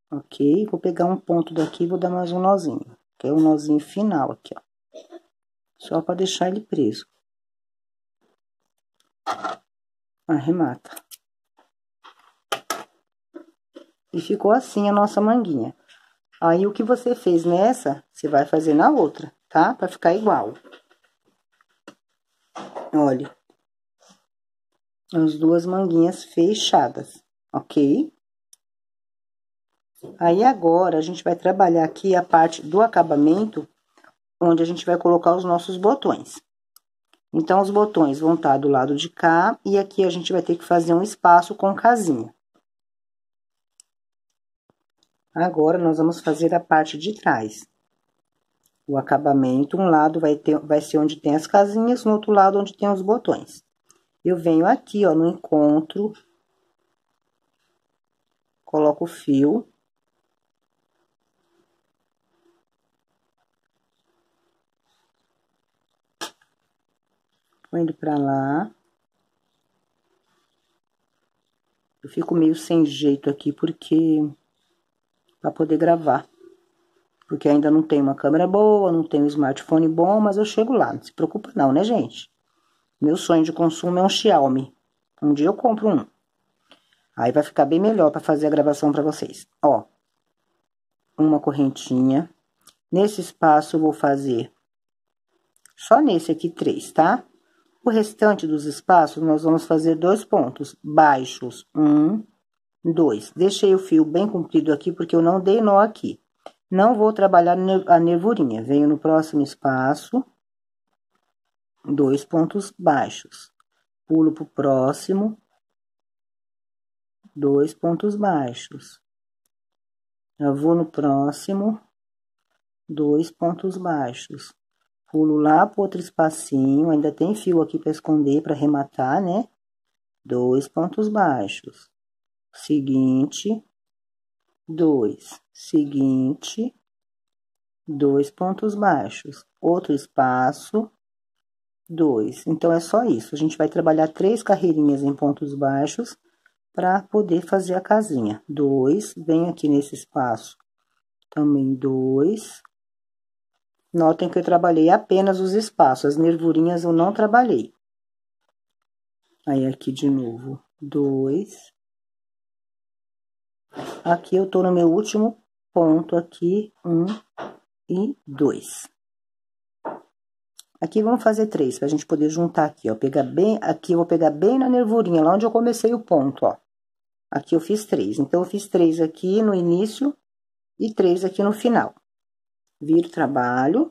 Ok? Vou pegar um ponto daqui e vou dar mais um nozinho, que é o nozinho final aqui, ó. Só pra deixar ele preso. Arremata. E ficou assim a nossa manguinha. Aí, o que você fez nessa, você vai fazer na outra, tá? Pra ficar igual. Olha. As duas manguinhas fechadas, ok? Aí, agora, a gente vai trabalhar aqui a parte do acabamento, onde a gente vai colocar os nossos botões. Então, os botões vão estar do lado de cá, e aqui a gente vai ter que fazer um espaço com casinha. Agora, nós vamos fazer a parte de trás. O acabamento, um lado vai ter, vai ser onde tem as casinhas, no outro lado onde tem os botões. Eu venho aqui, ó, no encontro, coloco o fio. Vou indo pra lá. Eu fico meio sem jeito aqui, porque... pra poder gravar. Porque ainda não tenho uma câmera boa, não tenho um smartphone bom, mas eu chego lá. Não se preocupa não, né, gente? Meu sonho de consumo é um Xiaomi. Um dia eu compro um. Aí vai ficar bem melhor pra fazer a gravação pra vocês. Ó. Uma correntinha. Nesse espaço eu vou fazer... só nesse aqui, três, tá? O restante dos espaços, nós vamos fazer dois pontos baixos. Um, dois. Deixei o fio bem comprido aqui, porque eu não dei nó aqui. Não vou trabalhar a nervurinha. Venho no próximo espaço. Dois pontos baixos. Pulo pro próximo. Dois pontos baixos. Já vou no próximo. Dois pontos baixos. Pulo lá pro outro espacinho. Ainda tem fio aqui para esconder, para arrematar, né? Dois pontos baixos. Seguinte. Dois. Seguinte. Dois pontos baixos. Outro espaço. Dois. Então, é só isso. A gente vai trabalhar três carreirinhas em pontos baixos para poder fazer a casinha. Dois. Venho aqui nesse espaço. Também dois. Notem que eu trabalhei apenas os espaços. As nervurinhas eu não trabalhei. Aí, aqui de novo. Dois. Aqui eu tô no meu último ponto aqui. Um e dois. Aqui vamos fazer três, pra gente poder juntar aqui, ó. Pegar bem, aqui eu vou pegar bem na nervurinha, lá onde eu comecei o ponto, ó. Aqui eu fiz três. Então, eu fiz três aqui no início e três aqui no final. Viro trabalho.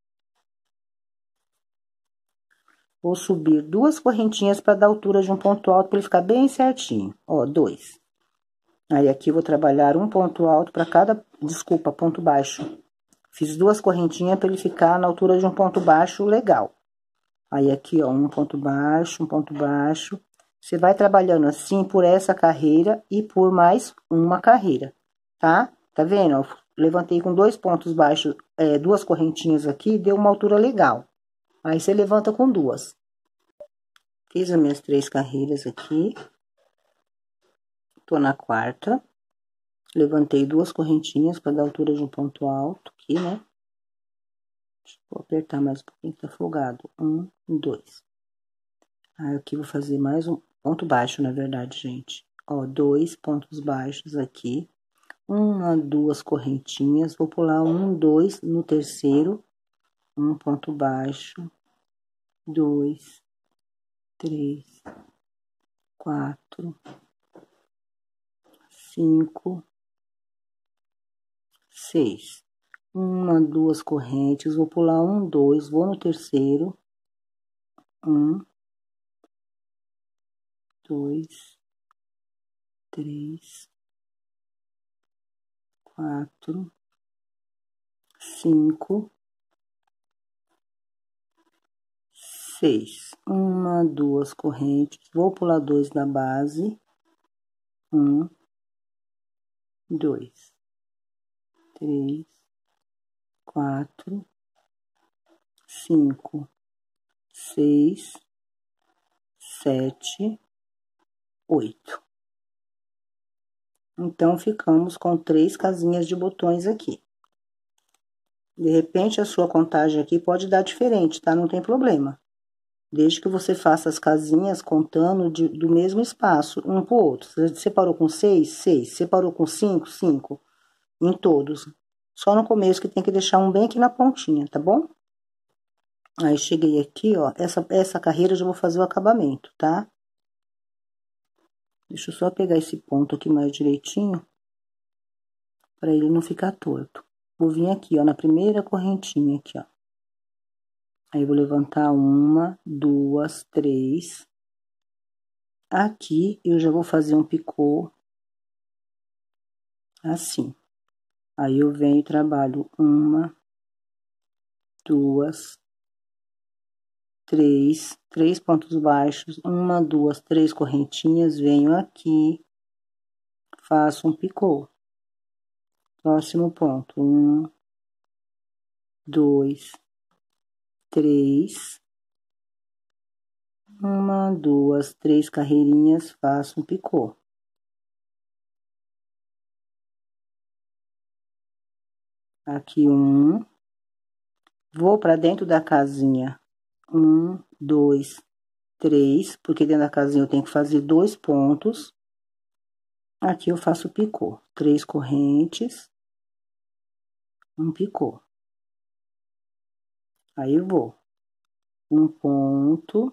Vou subir duas correntinhas para dar altura de um ponto alto, para ele ficar bem certinho. Ó, dois. Aí, aqui eu vou trabalhar um ponto alto para cada, desculpa, ponto baixo. Fiz duas correntinhas para ele ficar na altura de um ponto baixo legal. Aí, aqui, ó, um ponto baixo, um ponto baixo. Você vai trabalhando assim por essa carreira e por mais uma carreira, tá? Tá vendo? Ó, levantei com dois pontos baixos, é, duas correntinhas aqui, deu uma altura legal. Aí, você levanta com duas. Fiz as minhas três carreiras aqui. Tô na quarta. Levantei duas correntinhas para dar altura de um ponto alto aqui, né? Vou apertar mais um pouquinho, tá folgado. Um, dois. Aí, aqui vou fazer mais um ponto baixo, na verdade, gente. Ó, dois pontos baixos aqui. Uma, duas correntinhas. Vou pular um, dois no terceiro. Um ponto baixo. Dois, três, quatro, cinco, seis. Uma, duas correntes. Vou pular um, dois. Vou no terceiro. Um, dois, três, quatro, cinco, seis. Uma, duas correntes. Vou pular dois da base. Um, dois, três, quatro, cinco, seis, sete, oito. Então, ficamos com três casinhas de botões aqui. De repente, a sua contagem aqui pode dar diferente, tá? Não tem problema. Desde que você faça as casinhas contando de, do mesmo espaço, um pro outro. Você separou com seis? Seis. Separou com cinco? Cinco. Em todos. Só no começo que tem que deixar um bem aqui na pontinha, tá bom? Aí, cheguei aqui, ó. Essa, essa carreira eu já vou fazer o acabamento, tá? Deixa eu só pegar esse ponto aqui mais direitinho, pra ele não ficar torto. Vou vir aqui, ó, na primeira correntinha aqui, ó. Aí, vou levantar uma, duas, três. Aqui, eu já vou fazer um picô. Assim. Aí, eu venho e trabalho uma, duas, três, três pontos baixos, uma, duas, três correntinhas, venho aqui, faço um picô. Próximo ponto, um, dois, três, uma, duas, três carreirinhas, faço um picô. Aqui um, vou para dentro da casinha, um, dois, três, porque dentro da casinha eu tenho que fazer dois pontos. Aqui eu faço picô, três correntes, um picô. Aí, eu vou, um ponto,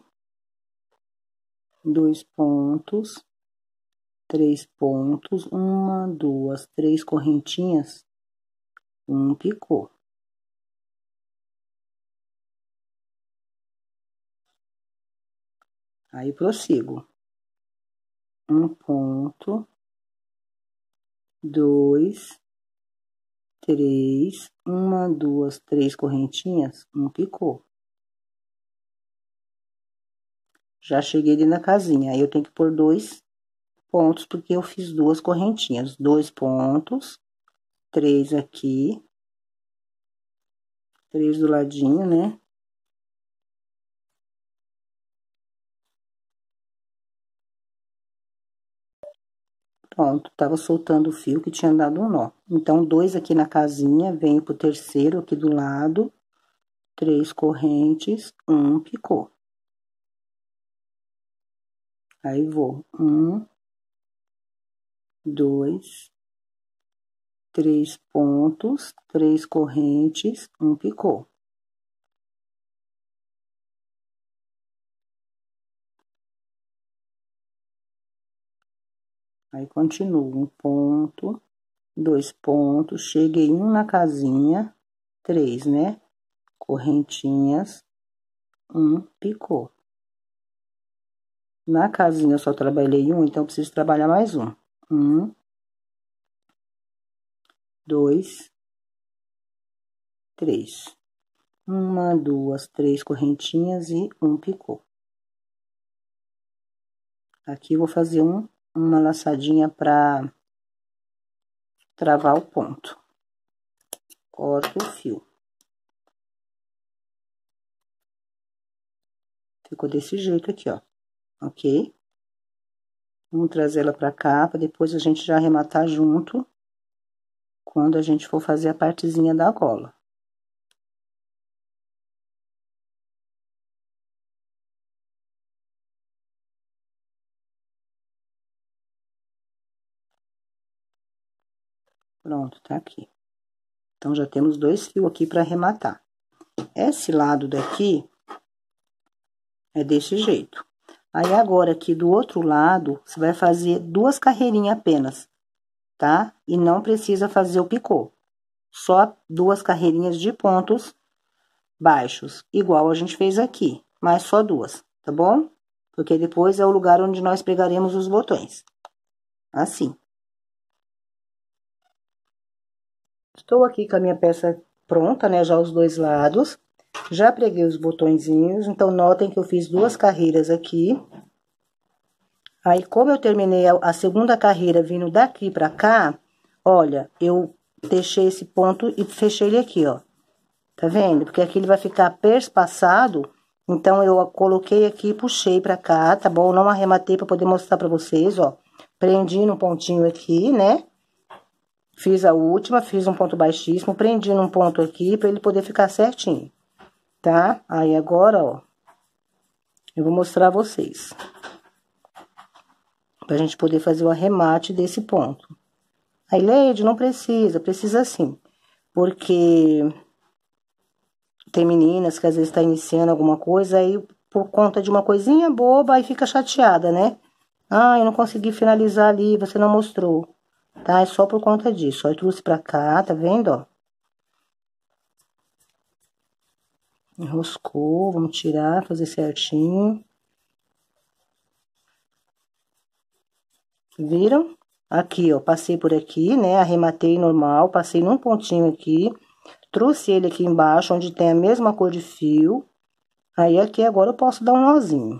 dois pontos, três pontos, uma, duas, três correntinhas, um picô. Aí, prossigo. Um ponto, dois, três, uma, duas, três correntinhas, um picô. Já cheguei dentro da casinha, aí eu tenho que pôr dois pontos, porque eu fiz duas correntinhas. Dois pontos, três aqui, três do ladinho, né? Pronto, tava soltando o fio que tinha dado um nó. Então, dois aqui na casinha, venho pro terceiro aqui do lado, três correntes, um picô. Aí, vou, um, dois, três pontos, três correntes, um picô. Aí, continuo, um ponto, dois pontos, cheguei um na casinha, três, né? Correntinhas, um picô. Na casinha eu só trabalhei um, então eu preciso trabalhar mais um. Um, dois, três. Uma, duas, três correntinhas e um picô. Aqui eu vou fazer um, uma laçadinha pra travar o ponto. Corto o fio. Ficou desse jeito aqui, ó. Ok? Vamos trazer ela pra cá, pra depois a gente já arrematar junto, quando a gente for fazer a partezinha da gola. Pronto, tá aqui. Então, já temos dois fios aqui pra arrematar. Esse lado daqui é desse jeito. Aí, agora, aqui do outro lado, você vai fazer duas carreirinhas apenas, tá? E não precisa fazer o picô. Só duas carreirinhas de pontos baixos, igual a gente fez aqui, mas só duas, tá bom? Porque depois é o lugar onde nós pregaremos os botões. Assim. Estou aqui com a minha peça pronta, né? Já os dois lados. Já preguei os botõezinhos, então, notem que eu fiz duas carreiras aqui. Aí, como eu terminei a, a segunda carreira vindo daqui pra cá, olha, eu deixei esse ponto e fechei ele aqui, ó. Tá vendo? Porque aqui ele vai ficar perspassado, então, eu coloquei aqui e puxei pra cá, tá bom? Não arrematei pra poder mostrar pra vocês, ó. prendi no pontinho aqui, né? Fiz a última, fiz um ponto baixíssimo, prendi num ponto aqui pra ele poder ficar certinho, tá? Aí, agora, ó, eu vou mostrar a vocês. Pra gente poder fazer o arremate desse ponto. Aí, Leide, não precisa, precisa sim. Porque tem meninas que às vezes tá iniciando alguma coisa, aí por conta de uma coisinha boba, aí fica chateada, né? Ah, eu não consegui finalizar ali, você não mostrou. Tá? É só por conta disso. Ó, eu trouxe pra cá, tá vendo, ó? Enroscou, vamos tirar, fazer certinho. Viram? Aqui, ó, passei por aqui, né? Arrematei normal, passei num pontinho aqui. Trouxe ele aqui embaixo, onde tem a mesma cor de fio. Aí, aqui, agora eu posso dar um nozinho.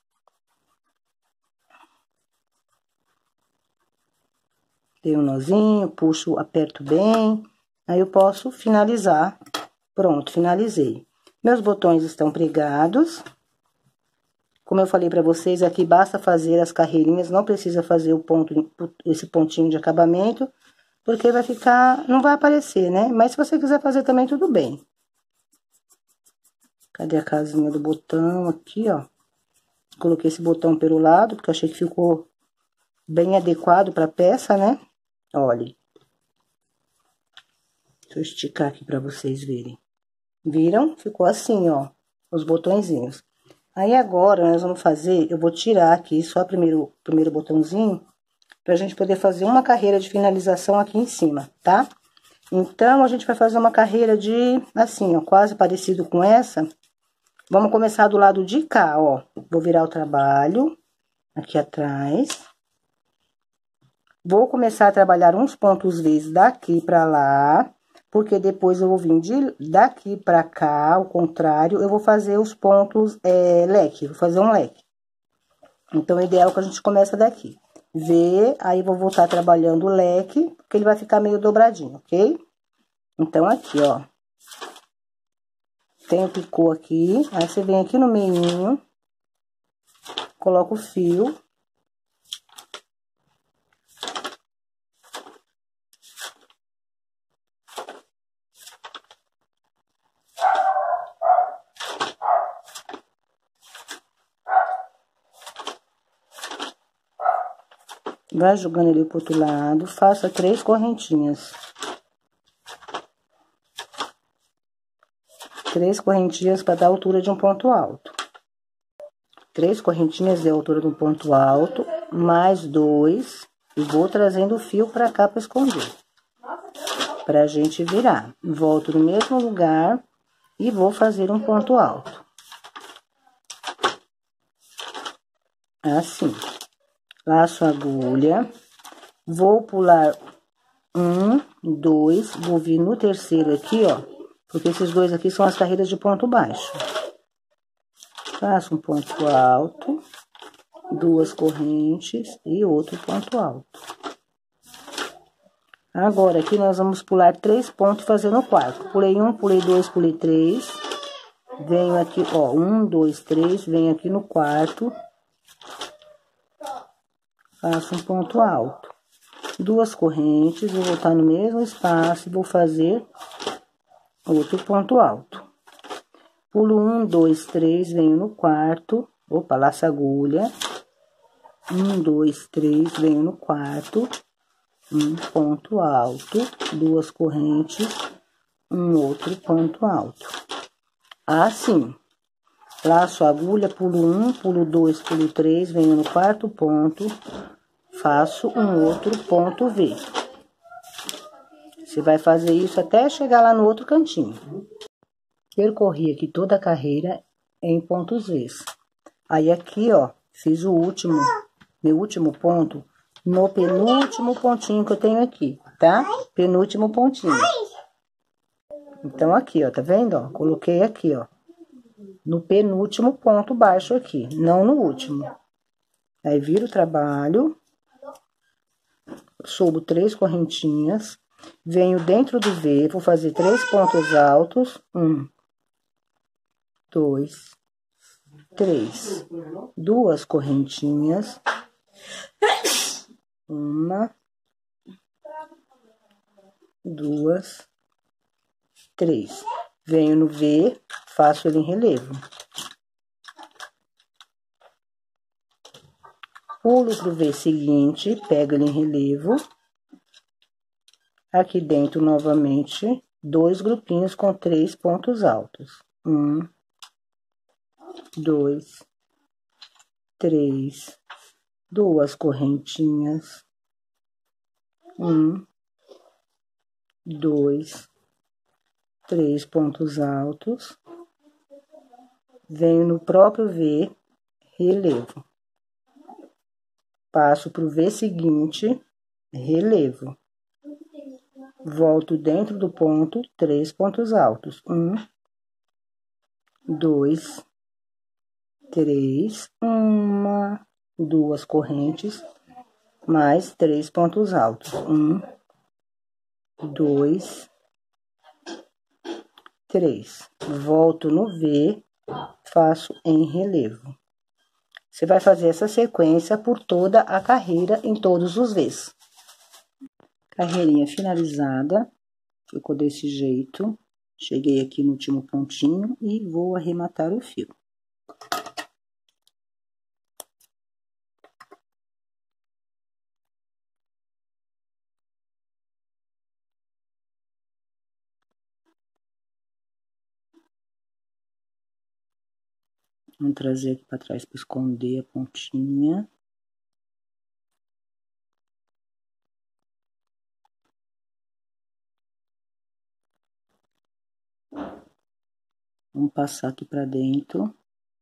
Dei um nozinho, puxo, aperto bem. Aí, eu posso finalizar. Pronto, finalizei. Meus botões estão pregados. Como eu falei pra vocês, aqui basta fazer as carreirinhas, não precisa fazer o ponto, esse pontinho de acabamento, porque vai ficar, não vai aparecer, né? Mas se você quiser fazer também, tudo bem. Cadê a casinha do botão? Aqui, ó. Coloquei esse botão pelo lado, porque eu achei que ficou bem adequado pra peça, né? Olha. Deixa eu esticar aqui pra vocês verem. Viram? Ficou assim, ó, os botõezinhos. Aí, agora, nós vamos fazer, eu vou tirar aqui só o primeiro, primeiro botãozinho, pra gente poder fazer uma carreira de finalização aqui em cima, tá? Então, a gente vai fazer uma carreira de, assim, ó, quase parecido com essa. Vamos começar do lado de cá, ó. Vou virar o trabalho aqui atrás. Vou começar a trabalhar uns pontos vezes daqui pra lá. Porque depois eu vou vir de daqui pra cá, ao contrário, eu vou fazer os pontos é, leque, vou fazer um leque. Então, o ideal é que a gente começa daqui. Vê, aí vou voltar trabalhando o leque, porque ele vai ficar meio dobradinho, ok? Então, aqui, ó. Tem o picô aqui, aí você vem aqui no meinho, coloca o fio. Vai jogando ele pro outro lado, faça três correntinhas. Três correntinhas para dar a altura de um ponto alto. Três correntinhas é a altura de um ponto alto, mais dois, e vou trazendo o fio pra cá pra esconder. Pra gente virar. Volto no mesmo lugar e vou fazer um ponto alto. Assim. Laço a agulha, vou pular um, dois, vou vir no terceiro aqui, ó, porque esses dois aqui são as carreiras de ponto baixo. Faço um ponto alto, duas correntes e outro ponto alto. Agora, aqui nós vamos pular três pontos fazendo o quarto. Pulei um, pulei dois, pulei três, venho aqui, ó, um, dois, três, venho aqui no quarto. Faço um ponto alto, duas correntes, vou voltar no mesmo espaço e vou fazer outro ponto alto. Pulo um, dois, três, venho no quarto, opa, laço a agulha, um, dois, três, venho no quarto, um ponto alto, duas correntes, um outro ponto alto. Assim, laço a agulha, pulo um, pulo dois, pulo três, venho no quarto ponto, faço um outro ponto V. Você vai fazer isso até chegar lá no outro cantinho. Percorri aqui toda a carreira em pontos V. Aí, aqui, ó, fiz o último, meu último ponto, no penúltimo pontinho que eu tenho aqui, tá? Penúltimo pontinho. Então, aqui, ó, tá vendo, ó? Coloquei aqui, ó, no penúltimo ponto baixo aqui, não no último. Aí, viro o trabalho, subo três correntinhas, venho dentro do V, vou fazer três pontos altos, um, dois, três, duas correntinhas, Uma, duas, três. Venho no V, faço ele em relevo. Pulo pro V seguinte, pego ele em relevo. Aqui dentro, novamente, dois grupinhos com três pontos altos. Um, dois, três, duas correntinhas. Um, dois, três pontos altos. Venho no próprio V, relevo. Passo pro V seguinte, relevo. Volto dentro do ponto, três pontos altos. Um, dois, três, uma, duas correntes, mais três pontos altos. Um, dois, três. Volto no V, faço em relevo. Você vai fazer essa sequência por toda a carreira, em todos os V's. Carreirinha finalizada, ficou desse jeito. Cheguei aqui no último pontinho e vou arrematar o fio. Vamos trazer aqui para trás para esconder a pontinha. Vamos passar aqui para dentro.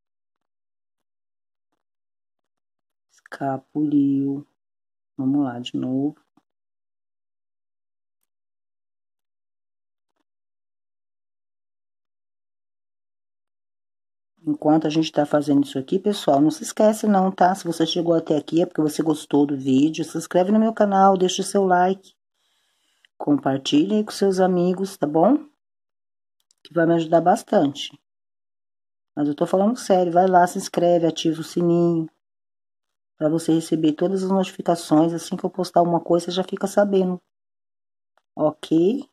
Escapuliu. Vamos lá de novo. Enquanto a gente tá fazendo isso aqui, pessoal, não se esquece não, tá? Se você chegou até aqui é porque você gostou do vídeo, se inscreve no meu canal, deixa o seu like. Compartilhe aí com seus amigos, tá bom? Que vai me ajudar bastante. Mas eu tô falando sério, vai lá, se inscreve, ativa o sininho. Pra você receber todas as notificações, assim que eu postar alguma coisa, você já fica sabendo. Ok?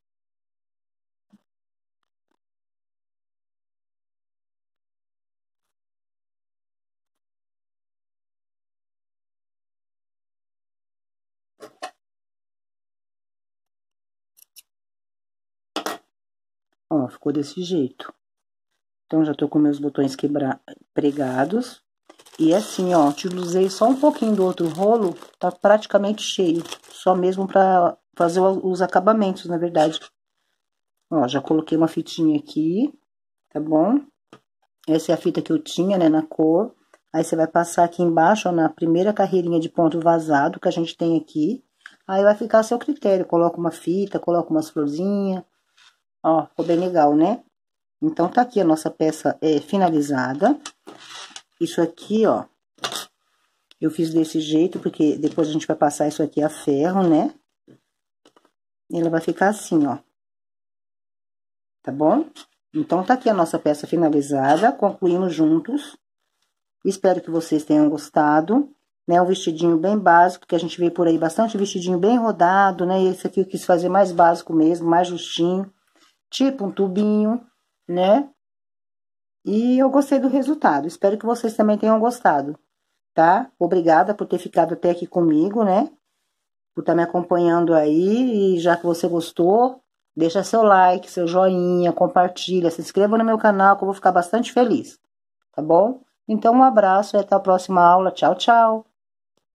Ó, ficou desse jeito. Então, já tô com meus botões quebra... pregados. E assim, ó, utilizei só um pouquinho do outro rolo, tá praticamente cheio. Só mesmo pra fazer os acabamentos, na verdade. Ó, já coloquei uma fitinha aqui, tá bom? Essa é a fita que eu tinha, né, na cor. Aí, você vai passar aqui embaixo, ó, na primeira carreirinha de ponto vazado que a gente tem aqui. Aí, vai ficar a seu critério. Coloca uma fita, coloca umas florzinhas. Ó, ficou bem legal, né? Então, tá aqui a nossa peça é, finalizada. Isso aqui, ó, eu fiz desse jeito, porque depois a gente vai passar isso aqui a ferro, né? E ela vai ficar assim, ó. Tá bom? Então, tá aqui a nossa peça finalizada, concluímos juntos. Espero que vocês tenham gostado, né? Um vestidinho bem básico, que a gente vê por aí bastante vestidinho bem rodado, né? E esse aqui eu quis fazer mais básico mesmo, mais justinho, tipo um tubinho, né? E eu gostei do resultado, espero que vocês também tenham gostado, tá? Obrigada por ter ficado até aqui comigo, né? Por estar me acompanhando aí, e já que você gostou, deixa seu like, seu joinha, compartilha, se inscreva no meu canal que eu vou ficar bastante feliz, tá bom? Então, um abraço e até a próxima aula. Tchau, tchau!